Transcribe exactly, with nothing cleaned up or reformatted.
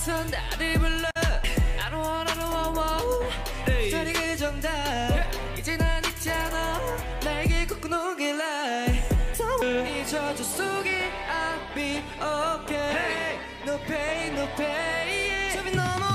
어서 나를 불러 I don't want, I don't want, want 저리 그 정답 이제 난 있잖아 나에게 걷고 오길 like 이 저주 속에 I'll be okay No pain, no pain 숨이 넘어